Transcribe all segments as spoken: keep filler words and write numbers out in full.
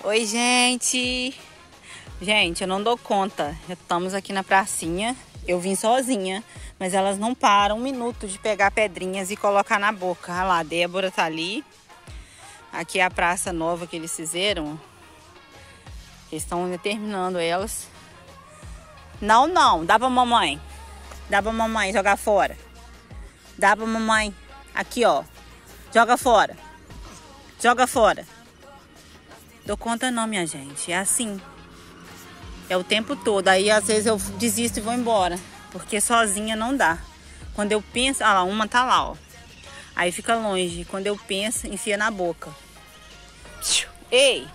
Oi, gente. Gente, eu não dou conta. Estamos aqui na pracinha. Eu vim sozinha, mas elas não param um minuto de pegar pedrinhas e colocar na boca. Olha lá, a Débora tá ali. Aqui é a praça nova que eles fizeram. Eles estão terminando elas. Não, não. Dá pra mamãe. Dá pra mamãe jogar fora. Dá pra mamãe. Aqui, ó. Joga fora. Joga fora. Dou conta não, minha gente. É assim. É o tempo todo. Aí, às vezes, eu desisto e vou embora. Porque sozinha não dá. Quando eu penso... Ah lá, uma tá lá, ó. Aí fica longe. Quando eu penso, enfia na boca. Ei!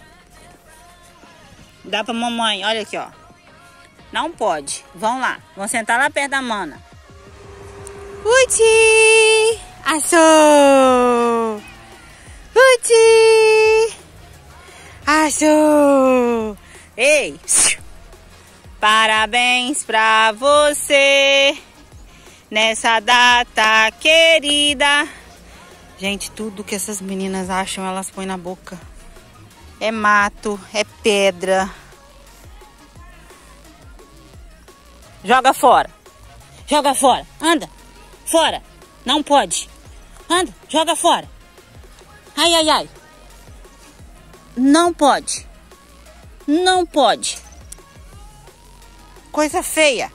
Dá pra mamãe. Olha aqui, ó. Não pode. Vão lá. Vão sentar lá perto da mana. Uti! Achou! Uti! Achou! Ei! Parabéns pra você nessa data querida. Gente, tudo que essas meninas acham, elas põem na boca. É mato, é pedra. Joga fora. Joga fora. Anda. Fora. Não pode. Anda. Joga fora. Ai, ai, ai. Não pode. Não pode. Coisa feia.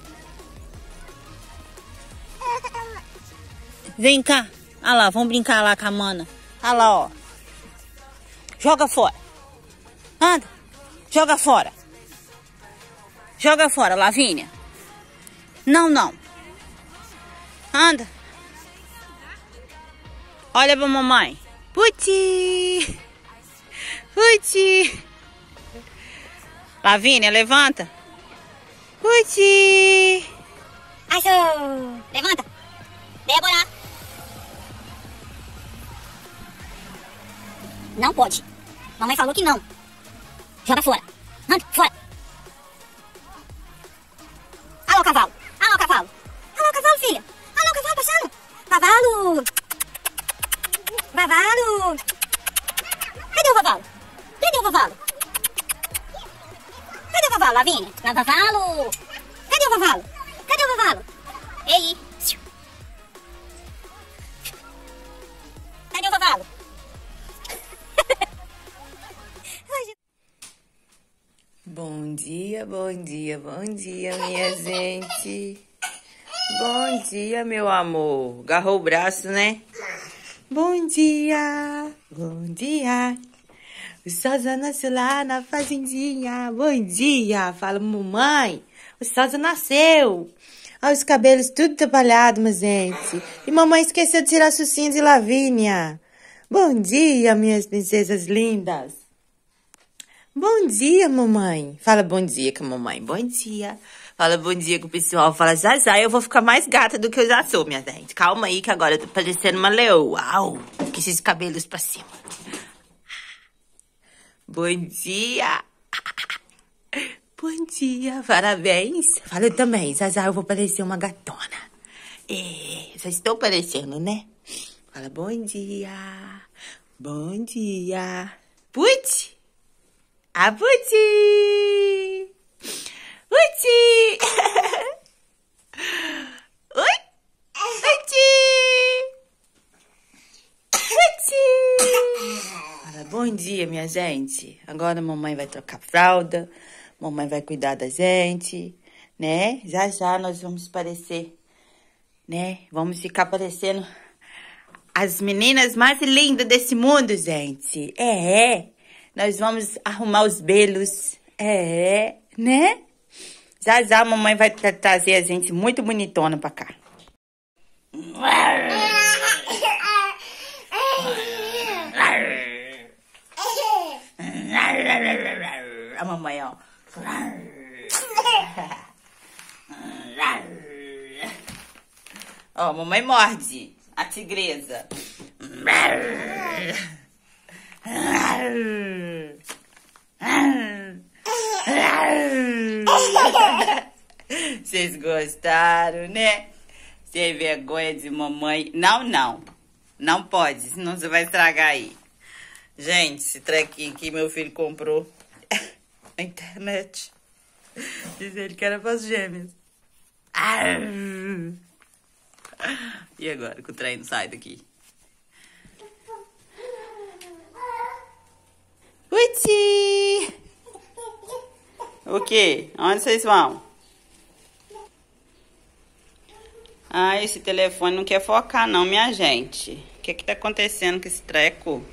Vem cá. Olha lá, vamos brincar lá com a mana. Olha lá, ó. Joga fora. Anda. Joga fora. Joga fora, Lavínia. Não, não. Anda. Olha pra mamãe. Puti. Puti. Lavínia, levanta. Puti. Achou. Levanta. Débora. Não pode. Mamãe falou que não. Joga fora. Anda, fora. Alô, cavalo. Alô, cavalo. Alô, cavalo, filha. Alô, cavalo passando. Cavalo. Cavalo. Cadê o cavalo? Cadê o cavalo? Cadê o cavalo, Lavínia? Não, cavalo. Cadê o cavalo? Cadê o cavalo? Ei. Cadê o cavalo? Bom dia, bom dia, bom dia, minha gente. Bom dia, meu amor. Agarrou o braço, né? Bom dia, bom dia. O Sosa nasceu lá na fazendinha. Bom dia. Fala, mamãe. O Sosa nasceu. Olha os cabelos tudo trabalhados, minha gente. E mamãe esqueceu de tirar a sucinha de Lavínia. Bom dia, minhas princesas lindas. Bom dia, mamãe. Fala bom dia com a mamãe. Bom dia. Fala bom dia com o pessoal. Fala já já eu vou ficar mais gata do que eu já sou, minha gente. Calma aí que agora eu tô parecendo uma leoa. Au, com esses cabelos pra cima. Bom dia. Bom dia, parabéns. Fala também, já já eu vou parecer uma gatona. É, já estou parecendo, né? Fala bom dia. Bom dia. Puti. A Puti. Puti. Oi. Puti. Puti. Fala bom dia, minha gente. Agora a mamãe vai trocar fralda. Mamãe vai cuidar da gente, né? Já já nós vamos parecer, né? Vamos ficar parecendo as meninas mais lindas desse mundo, gente. É, é. Nós vamos arrumar os belos. É, né? Já já a mamãe vai tra trazer a gente muito bonitona pra cá. A mamãe, ó. Ó, oh, mamãe morde a tigresa. Vocês gostaram, né? Sem vergonha de mamãe. Não, não. Não pode, senão você vai estragar aí. Gente, esse trequinho que meu filho comprou na internet. Diz ele que era para as gêmeas. E agora que o trem não sai daqui? Uiti! O quê? Onde vocês vão? Ah, esse telefone não quer focar não, minha gente. O que que tá acontecendo com esse treco?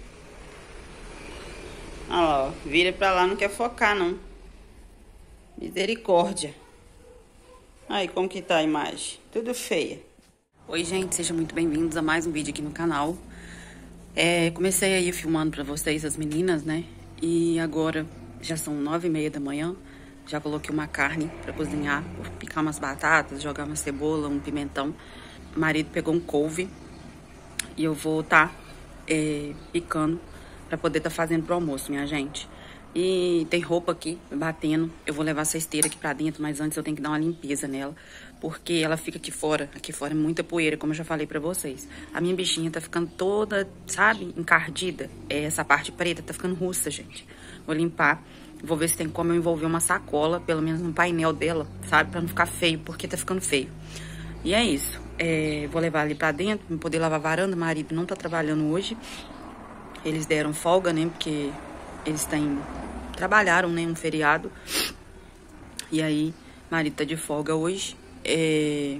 Olha lá, ó. Vira pra lá, não quer focar não. Misericórdia. Aí, como que tá a imagem? Tudo feia. Oi, gente, sejam muito bem-vindos a mais um vídeo aqui no canal. É, comecei aí filmando pra vocês as meninas, né? E agora já são nove e meia da manhã. Já coloquei uma carne pra cozinhar. Vou picar umas batatas, jogar uma cebola, um pimentão. O marido pegou um couve. E eu vou tá é, picando pra poder tá fazendo pro almoço, minha gente. E tem roupa aqui, batendo. Eu vou levar essa esteira aqui pra dentro, mas antes eu tenho que dar uma limpeza nela. Porque ela fica aqui fora. Aqui fora é muita poeira, como eu já falei pra vocês. A minha bichinha tá ficando toda, sabe, encardida. É, essa parte preta tá ficando russa, gente. Vou limpar. Vou ver se tem como eu envolver uma sacola, pelo menos no painel dela, sabe? Pra não ficar feio, porque tá ficando feio. E é isso. É, vou levar ali pra dentro, pra poder lavar a varanda. O marido não tá trabalhando hoje. Eles deram folga, né? Porque eles têm... trabalharam, né? Um feriado. E aí, o marido tá de folga hoje. É...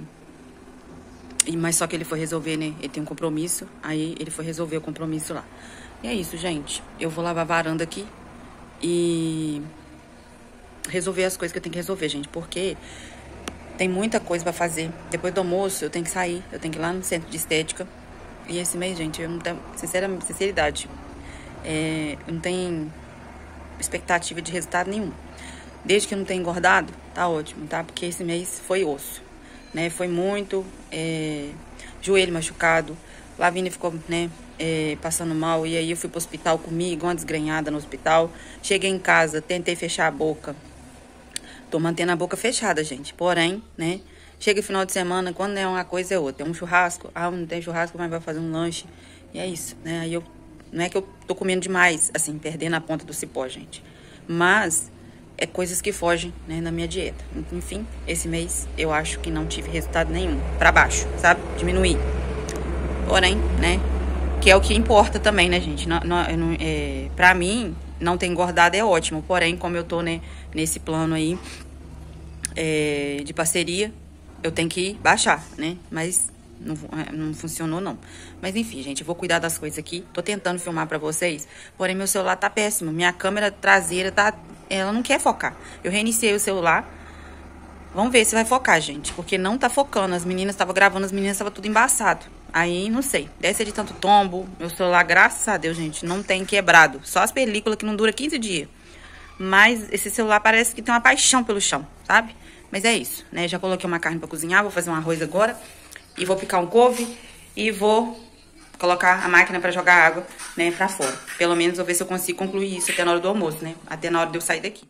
E, mas só que ele foi resolver, né? Ele tem um compromisso. Aí, ele foi resolver o compromisso lá. E é isso, gente. Eu vou lavar a varanda aqui. E... resolver as coisas que eu tenho que resolver, gente. Porque... tem muita coisa pra fazer. Depois do almoço, eu tenho que sair. Eu tenho que ir lá no centro de estética. E esse mês, gente, eu não tenho... Sinceramente, sinceridade. É, eu não tenho expectativa de resultado nenhum. Desde que eu não tenha engordado, tá ótimo, tá? Porque esse mês foi osso, né? Foi muito... É, joelho machucado. Lavínia ficou, né? É, passando mal. E aí eu fui pro hospital comigo, uma desgrenhada no hospital. Cheguei em casa, tentei fechar a boca. Tô mantendo a boca fechada, gente. Porém, né? Chega final de semana, quando é uma coisa é outra. É um churrasco. Ah, não tem churrasco, mas vai fazer um lanche. E é isso, né? Aí eu... não é que eu tô comendo demais, assim, perdendo a ponta do cipó, gente. Mas é coisas que fogem, né, na minha dieta. Enfim, esse mês eu acho que não tive resultado nenhum. Pra baixo, sabe? Diminuir. Porém, né? Que é o que importa também, né, gente? Não, não, não, é, pra mim, não ter engordado é ótimo. Porém, como eu tô, né, nesse plano aí é, de parceria, eu tenho que baixar, né? Mas não, não funcionou, não. Mas enfim, gente, eu vou cuidar das coisas aqui. Tô tentando filmar pra vocês, porém meu celular tá péssimo. Minha câmera traseira tá... ela não quer focar. Eu reiniciei o celular. Vamos ver se vai focar, gente. Porque não tá focando. As meninas estavam gravando, as meninas estavam tudo embaçado. Aí, não sei. Deve ser de tanto tombo. Meu celular, graças a Deus, gente, não tem quebrado. Só as películas que não duram quinze dias. Mas esse celular parece que tem uma paixão pelo chão, sabe? Mas é isso, né? Já coloquei uma carne pra cozinhar. Vou fazer um arroz agora. E vou picar um couve. E vou colocar a máquina pra jogar água, né, pra fora. Pelo menos vou ver se eu consigo concluir isso até na hora do almoço, né? Até na hora de eu sair daqui.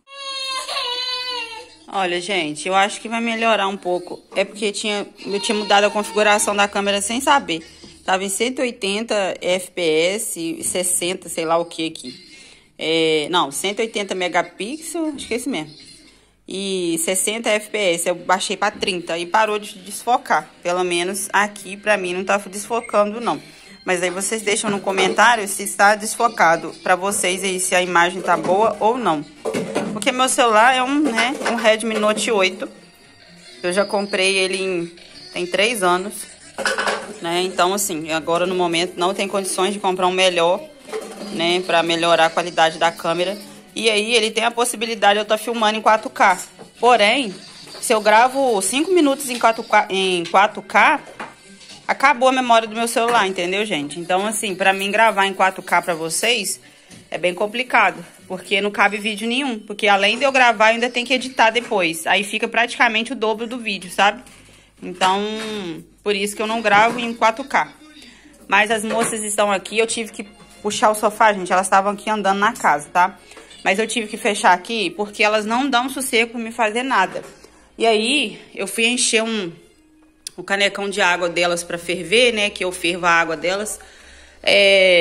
Olha, gente, eu acho que vai melhorar um pouco. É porque tinha, eu tinha mudado a configuração da câmera sem saber. Tava em cento e oitenta F P S, sessenta, sei lá o que aqui. É, não, cento e oitenta megapixels, acho que é esse mesmo. E sessenta F P S, eu baixei pra trinta e parou de desfocar. Pelo menos aqui, pra mim, não tá desfocando, não. Mas aí vocês deixam no comentário se está desfocado pra vocês aí, se a imagem tá boa ou não. Porque meu celular é um, né, um Redmi Note oito. Eu já comprei ele em, tem três anos, né? Então, assim, agora no momento não tem condições de comprar um melhor, né, pra melhorar a qualidade da câmera. E aí ele tem a possibilidade de eu estar filmando em quatro K. Porém, se eu gravo cinco minutos em quatro K, em quatro K, acabou a memória do meu celular, entendeu, gente? Então, assim, pra mim gravar em quatro K pra vocês é bem complicado, porque não cabe vídeo nenhum. Porque além de eu gravar, eu ainda tenho que editar depois. Aí fica praticamente o dobro do vídeo, sabe? Então, por isso que eu não gravo em quatro K. Mas as moças estão aqui, eu tive que puxar o sofá, gente. Elas estavam aqui andando na casa, tá? Mas eu tive que fechar aqui porque elas não dão sossego pra me fazer nada. E aí, eu fui encher um, um canecão de água delas pra ferver, né? Que eu fervo a água delas. É...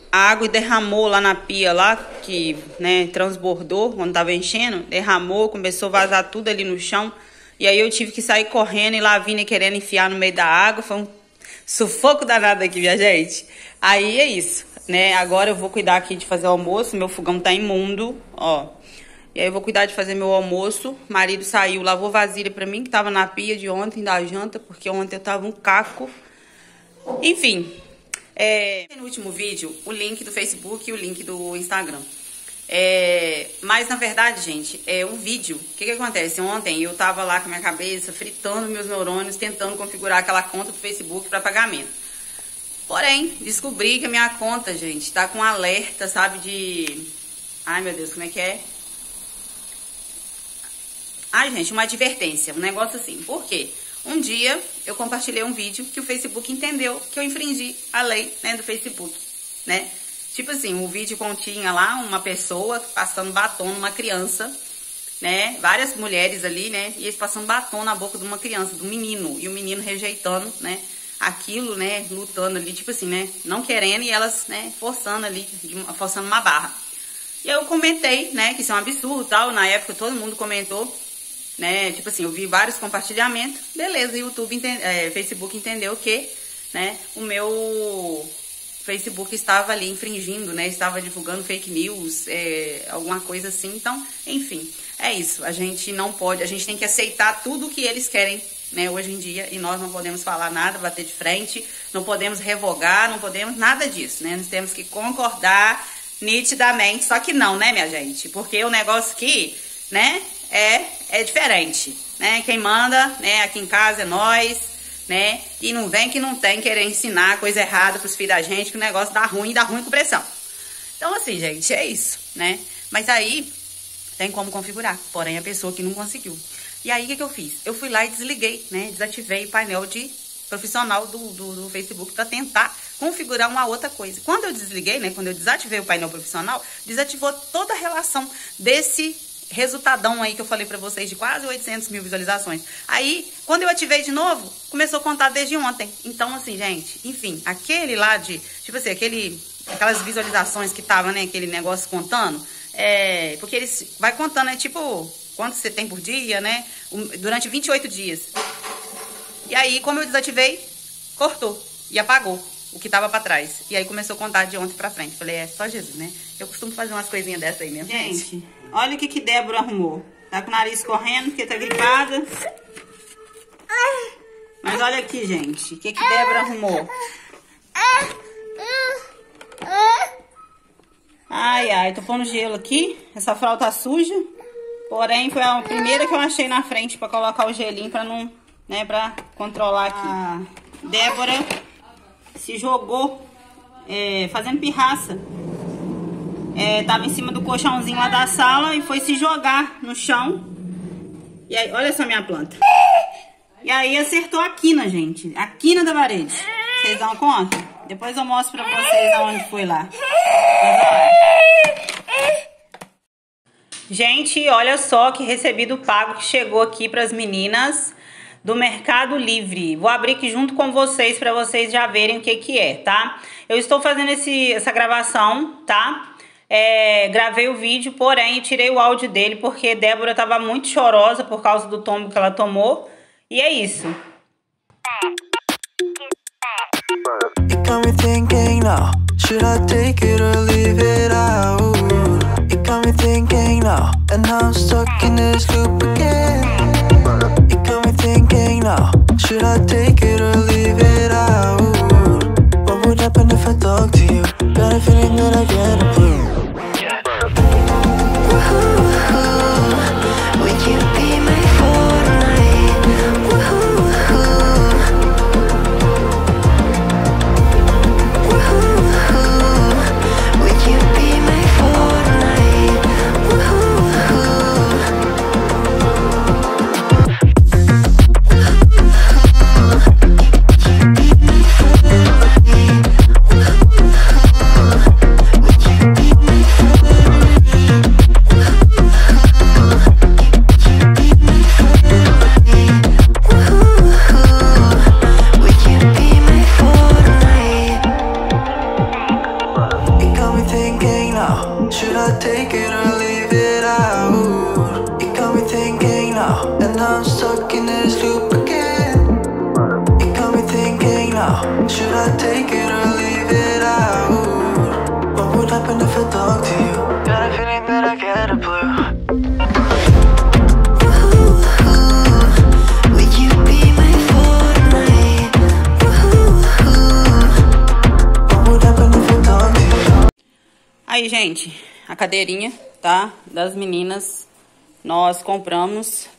a água derramou lá na pia, lá, que, né, transbordou, quando tava enchendo, derramou, começou a vazar tudo ali no chão. E aí eu tive que sair correndo e lá vindo e querendo enfiar no meio da água. Foi um sufoco danado aqui, minha gente. Aí é isso, né? Agora eu vou cuidar aqui de fazer o almoço. Meu fogão tá imundo, ó. E aí eu vou cuidar de fazer meu almoço. O marido saiu, lavou vasilha pra mim, que tava na pia de ontem, da janta, porque ontem eu tava um caco. Enfim, é... no último vídeo, o link do Facebook e o link do Instagram. É... Mas, na verdade, gente, é um vídeo. O que que acontece? Ontem eu tava lá com a minha cabeça, fritando meus neurônios, tentando configurar aquela conta do Facebook para pagamento. Porém, descobri que a minha conta, gente, tá com alerta, sabe, de... Ai, meu Deus, como é que é? Ai, gente, uma advertência, um negócio assim. Por quê? Um dia eu compartilhei um vídeo que o Facebook entendeu que eu infringi a lei, né, do Facebook, né? Tipo assim, o vídeo continha lá uma pessoa passando batom numa criança, né? Várias mulheres ali, né? E eles passando batom na boca de uma criança, de um menino. E o menino rejeitando, né? Aquilo, né? Lutando ali, tipo assim, né? Não querendo e elas, né? Forçando ali, forçando uma barra. E eu comentei, né? Que isso é um absurdo e tal. Na época todo mundo comentou. Né, tipo assim, eu vi vários compartilhamentos, beleza, YouTube, entende, é, Facebook entendeu que, né, o meu Facebook estava ali infringindo, né, estava divulgando fake news, é, alguma coisa assim, então, enfim, é isso, a gente não pode, a gente tem que aceitar tudo que eles querem, né, hoje em dia, e nós não podemos falar nada, bater de frente, não podemos revogar, não podemos nada disso, né, nós temos que concordar nitidamente, só que não, né, minha gente, porque o negócio aqui, né, É, é diferente, né? Quem manda, né, aqui em casa é nós, né? E não vem que não tem querer ensinar coisa errada pros filhos da gente, que o negócio dá ruim, dá ruim com pressão. Então, assim, gente, é isso, né? Mas aí, tem como configurar, porém a pessoa que não conseguiu. E aí, o que que eu fiz? Eu fui lá e desliguei, né? Desativei o painel de profissional do, do, do Facebook para tentar configurar uma outra coisa. Quando eu desliguei, né? Quando eu desativei o painel profissional, desativou toda a relação desse resultadão aí que eu falei pra vocês de quase oitocentos mil visualizações. Aí, quando eu ativei de novo, começou a contar desde ontem. Então, assim, gente, enfim, aquele lá de, tipo assim, aquele, aquelas visualizações que tava, né, aquele negócio contando, é, porque eles vai contando, é tipo, quanto você tem por dia, né, durante vinte e oito dias. E aí, como eu desativei, cortou e apagou o que tava pra trás. E aí começou a contar de ontem pra frente. Falei, é só Jesus, né? Eu costumo fazer umas coisinhas dessa aí mesmo. Gente, olha o que que Débora arrumou. Tá com o nariz correndo porque tá gripada. Mas olha aqui, gente. O que que Débora arrumou? Ai, ai. Tô pondo gelo aqui. Essa fralda tá suja. Porém, foi a primeira que eu achei na frente pra colocar o gelinho pra não... né, pra controlar aqui. A Débora se jogou é, fazendo pirraça. É, tava em cima do colchãozinho lá da sala e foi se jogar no chão. E aí, olha só minha planta. E aí acertou a quina, gente. A quina da parede. Vocês dão conta? Depois eu mostro pra vocês aonde foi lá. Gente, olha só que recebido pago que chegou aqui pras meninas do Mercado Livre. Vou abrir aqui junto com vocês para vocês já verem o que que é, tá? Eu estou fazendo esse, essa gravação, tá? É, gravei o vídeo, porém tirei o áudio dele porque Débora estava muito chorosa por causa do tombo que ela tomou. E é isso. You got me thinking now, should I take it or leave it out? You got me thinking now, and now I'm stuck in this loop again. You got me thinking now, should I take it or leave it out? What would happen if I talk to you? Got a feeling that I get a clue. Woohoo, would you be my Fortnite? Woohoo, woohoo, would you be my Fortnite? Woohoo. it or leave it out. You got me thinking now, and I'm stuck in this loop again. You got me thinking now, should I take it or leave it out? What would happen if I talk to you? Got a feeling that I get a blue. Aí, gente, a cadeirinha, tá? Das meninas, nós compramos.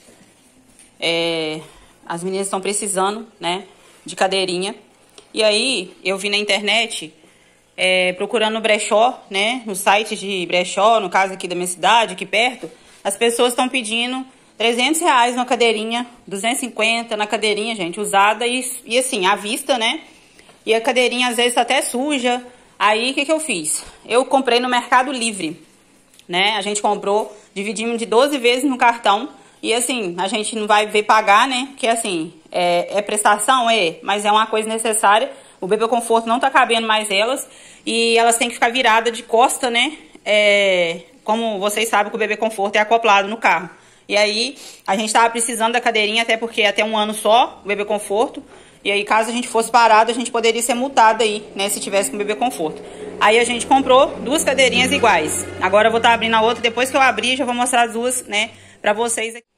É, as meninas estão precisando, né? De cadeirinha. E aí, eu vi na internet, é, procurando no brechó, né? No site de brechó, no caso aqui da minha cidade, aqui perto, as pessoas estão pedindo trezentos reais na cadeirinha, duzentos e cinquenta na cadeirinha, gente, usada e, e assim, à vista, né? E a cadeirinha às vezes tá até suja. Aí, o que que eu fiz? Eu comprei no Mercado Livre, né? A gente comprou, dividimos de doze vezes no cartão. E assim, a gente não vai ver pagar, né? Porque assim, é, é prestação, é, mas é uma coisa necessária. O Bebê Conforto não tá cabendo mais elas. E elas têm que ficar viradas de costa, né? É, como vocês sabem que o Bebê Conforto é acoplado no carro. E aí, a gente tava precisando da cadeirinha, até porque até um ano só, o Bebê Conforto. E aí, caso a gente fosse parado, a gente poderia ser multado aí, né? Se tivesse com o Bebê Conforto. Aí a gente comprou duas cadeirinhas iguais. Agora eu vou estar abrindo a outra. Depois que eu abrir, já vou mostrar as duas, né? Pra vocês aqui.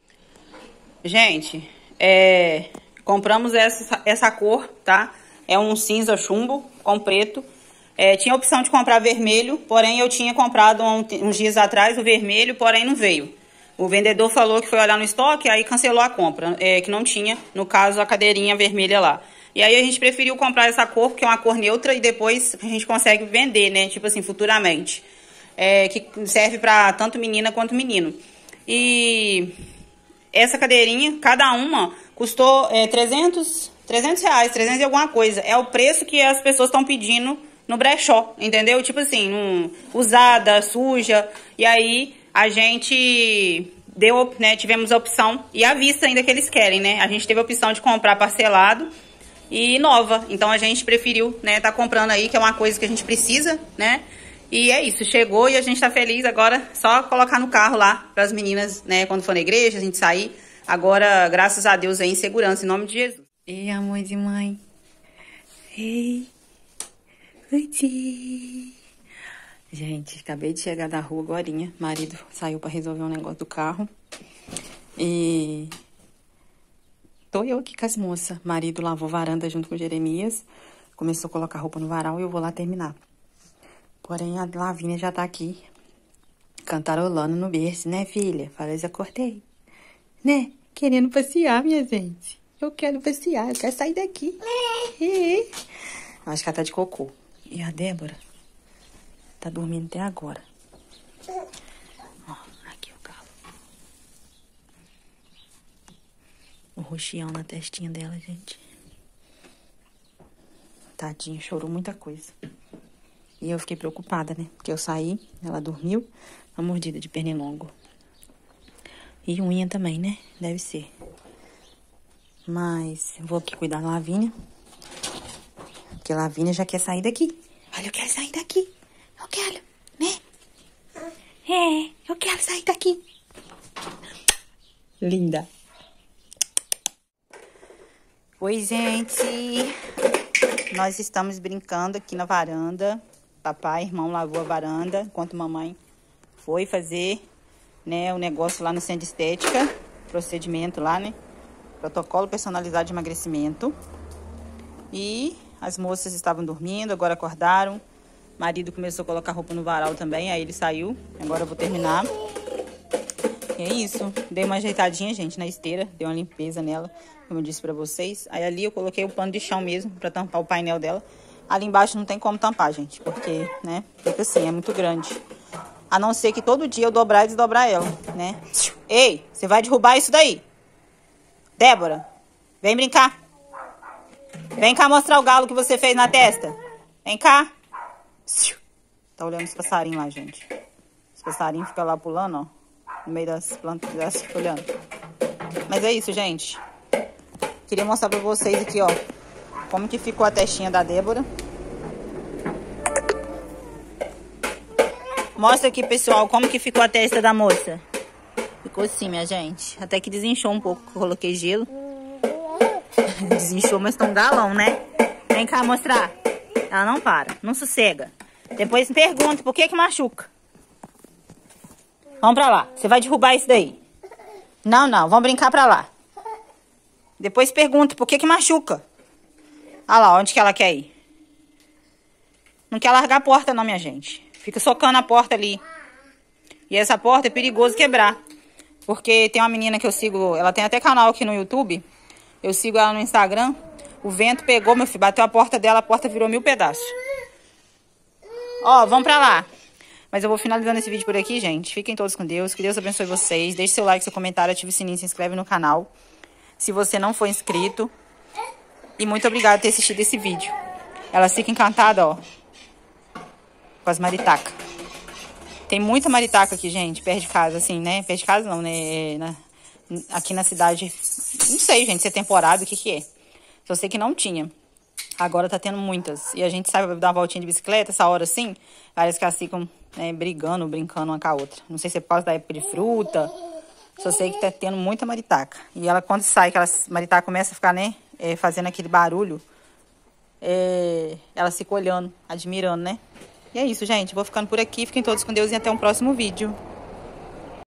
Gente, é... compramos essa, essa cor, tá? É um cinza chumbo com preto. É, tinha a opção de comprar vermelho, porém eu tinha comprado um, uns dias atrás o vermelho, porém não veio. O vendedor falou que foi olhar no estoque, aí cancelou a compra, é, que não tinha, no caso, a cadeirinha vermelha lá. E aí a gente preferiu comprar essa cor, porque é uma cor neutra, e depois a gente consegue vender, né? Tipo assim, futuramente. É, que serve pra tanto menina quanto menino. E essa cadeirinha, cada uma, custou é, trezentos reais, trezentos e alguma coisa. É o preço que as pessoas estão pedindo no brechó, entendeu? Tipo assim, um, usada, suja, e aí... A gente deu, né, tivemos a opção, e à vista ainda que eles querem, né? A gente teve a opção de comprar parcelado e nova. Então a gente preferiu, né, tá comprando aí, que é uma coisa que a gente precisa, né? E é isso, chegou e a gente tá feliz agora, só colocar no carro lá para as meninas, né, quando for na igreja, a gente sair. Agora, graças a Deus aí, em segurança, em nome de Jesus. Ei, amor de mãe. Ei. Oi. Gente, acabei de chegar da rua agorinha. Marido saiu pra resolver um negócio do carro. E tô eu aqui com as moças. Marido lavou varanda junto com o Jeremias. Começou a colocar roupa no varal e eu vou lá terminar. Porém, a Lavínia já tá aqui cantarolando no berço, né, filha? Falei, já cortei. Né? Querendo passear, minha gente. Eu quero passear, eu quero sair daqui. É. Acho que ela tá de cocô. E a Débora tá dormindo até agora. Ó, aqui o galo. O roxião na testinha dela, gente. Tadinha, chorou muita coisa. E eu fiquei preocupada, né? Porque eu saí, ela dormiu, uma mordida de pernilongo. E unha também, né? Deve ser. Mas eu vou aqui cuidar da Lavínia. Porque a Lavínia já quer sair daqui. Olha, eu quero sair daqui. Eu quero, né? É, eu quero sair daqui. Linda. Oi, gente. Nós estamos brincando aqui na varanda. Papai, irmão, lavou a varanda, enquanto mamãe foi fazer, né, o negócio lá no centro de estética. Procedimento lá, né? Protocolo personalizado de emagrecimento. E as moças estavam dormindo, agora acordaram. Marido começou a colocar roupa no varal também, aí ele saiu. Agora eu vou terminar. E é isso. Dei uma ajeitadinha, gente, na esteira. Dei uma limpeza nela, como eu disse pra vocês. Aí ali eu coloquei o pano de chão mesmo, pra tampar o painel dela. Ali embaixo não tem como tampar, gente, porque, né, fica assim, é muito grande. A não ser que todo dia eu dobrar e desdobrar ela, né? Ei, você vai derrubar isso daí. Débora, vem brincar. Vem cá mostrar o galo que você fez na testa. Vem cá. Tá olhando os passarinhos lá, gente. Os passarinhos ficam lá pulando, ó. No meio das plantas, das, olhando. Mas é isso, gente. Queria mostrar pra vocês aqui, ó, como que ficou a testinha da Débora. Mostra aqui, pessoal, como que ficou a testa da moça. Ficou assim, minha gente. Até que desinchou um pouco, coloquei gelo. Desinchou, mas tá um galão, né? Vem cá mostrar. Ela não para, não sossega. Depois me pergunta por que que machuca. Vamos pra lá. Você vai derrubar isso daí. Não, não. Vamos brincar pra lá. Depois pergunta por que que machuca. Olha lá, onde que ela quer ir. Não quer largar a porta não, minha gente. Fica socando a porta ali. E essa porta é perigoso quebrar. Porque tem uma menina que eu sigo, ela tem até canal aqui no YouTube. Eu sigo ela no Instagram. O vento pegou, meu filho, bateu a porta dela, a porta virou mil pedaços. Ó, vamos pra lá. Mas eu vou finalizando esse vídeo por aqui, gente. Fiquem todos com Deus. Que Deus abençoe vocês. Deixe seu like, seu comentário, ative o sininho, se inscreve no canal. Se você não for inscrito. E muito obrigada por ter assistido esse vídeo. Elas ficam encantadas, ó. Com as maritacas. Tem muita maritaca aqui, gente, perto de casa, assim, né? Perto de casa não, né? Na, aqui na cidade. Não sei, gente, se é temporada, o que que é. Só sei que não tinha. Agora tá tendo muitas. E a gente sai pra dar uma voltinha de bicicleta, essa hora assim. Parece que elas ficam, né, brigando, brincando uma com a outra. Não sei se é por causa da época de fruta. Só sei que tá tendo muita maritaca. E ela, quando sai, que a maritaca começa a ficar, né, é, fazendo aquele barulho, é, ela fica olhando, admirando, né? E é isso, gente. Vou ficando por aqui. Fiquem todos com Deus e até um próximo vídeo.